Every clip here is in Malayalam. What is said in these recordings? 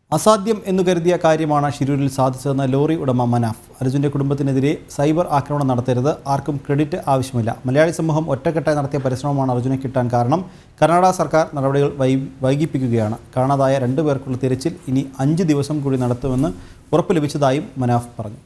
അസാധ്യം എന്നു കരുതിയ കാര്യമാണ് ഷിരൂരിൽ സാധിച്ചതെന്ന് ലോറി ഉടമ മനാഫ്. അർജുൻ്റെ കുടുംബത്തിനെതിരെ സൈബർ ആക്രമണം നടത്തരുത്, ആർക്കും ക്രെഡിറ്റ് ആവശ്യമില്ല. മലയാളി സമൂഹം ഒറ്റക്കെട്ടായി നടത്തിയ പരിശ്രമമാണ് അർജുനെ കിട്ടാൻ കാരണം. കർണാടക സർക്കാർ നടപടികൾ വൈകിപ്പിക്കുകയാണ്. കാണാതായ 2 പേർക്കുള്ള തിരച്ചിൽ ഇനി 5 ദിവസം കൂടി നടത്തുമെന്ന് ഉറപ്പ് ലഭിച്ചതായും മനാഫ് പറഞ്ഞു.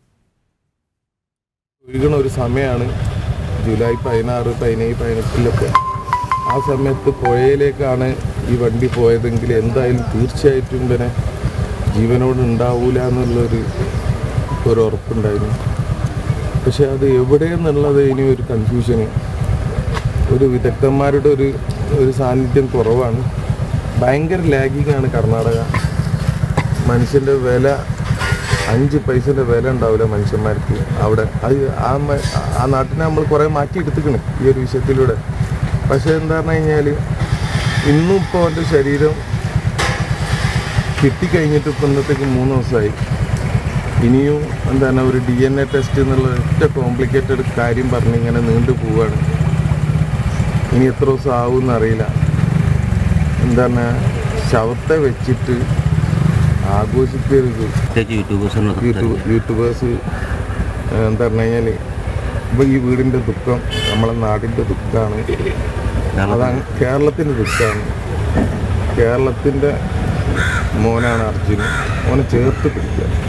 ഒഴുകണ ഒരു സമയമാണ് ജൂലൈ 16, 17, 18 ആ സമയത്ത് പുഴയിലേക്കാണ് ഈ വണ്ടി പോയതെങ്കിൽ എന്തായാലും തീർച്ചയായിട്ടും പിന്നെ ജീവനോട് ഉണ്ടാവില്ല എന്നുള്ളൊരു ഉറപ്പുണ്ടായിരുന്നു. പക്ഷെ അത് എവിടെയെന്നുള്ളത് ഇനി ഒരു കൺഫ്യൂഷന്, ഒരു വിദഗ്ധന്മാരുടെ ഒരു സാന്നിധ്യം കുറവാണ്. ഭയങ്കര ലാഗിങ് ആണ് കർണാടക. മനുഷ്യൻ്റെ വില 5 പൈസൻ്റെ വില ഉണ്ടാവില്ല മനുഷ്യന്മാർക്ക് അവിടെ. അത് ആ നാട്ടിനെ നമ്മൾ കുറേ മാറ്റിയെടുത്തിക്കണം ഈ ഒരു വിഷയത്തിലൂടെ. പക്ഷേ എന്താ പറഞ്ഞു കഴിഞ്ഞാൽ ഇന്നും ഇപ്പോൾ അവൻ്റെ ശരീരം കിട്ടിക്കഴിഞ്ഞിട്ട് ഇപ്പം ഇന്നത്തേക്ക് 3 ദിവസമായി. ഇനിയും എന്താണ് ഒരു DNA ടെസ്റ്റ് എന്നുള്ള ഒറ്റ കോംപ്ലിക്കേറ്റഡ് കാര്യം പറഞ്ഞിങ്ങനെ നീണ്ടു പോവുകയാണ്. ഇനി എത്ര ദിവസം ആവുമെന്ന് അറിയില്ല. എന്താണ് ശവത്തെ വെച്ചിട്ട് ആഘോഷിക്കരുത്. യൂട്യൂബേഴ്സ് എന്താ പറഞ്ഞു കഴിഞ്ഞാൽ ഇപ്പോൾ ഈ വീടിൻ്റെ ദുഃഖം നമ്മളെ നാടിൻ്റെ ദുഃഖമാണ്. അതാണ് കേരളത്തിൻ്റെ ദുഃഖമാണ്. കേരളത്തിൻ്റെ മോനാണ് അർജുൻ. മോനെ ചേർത്ത് പിടിക്കുക.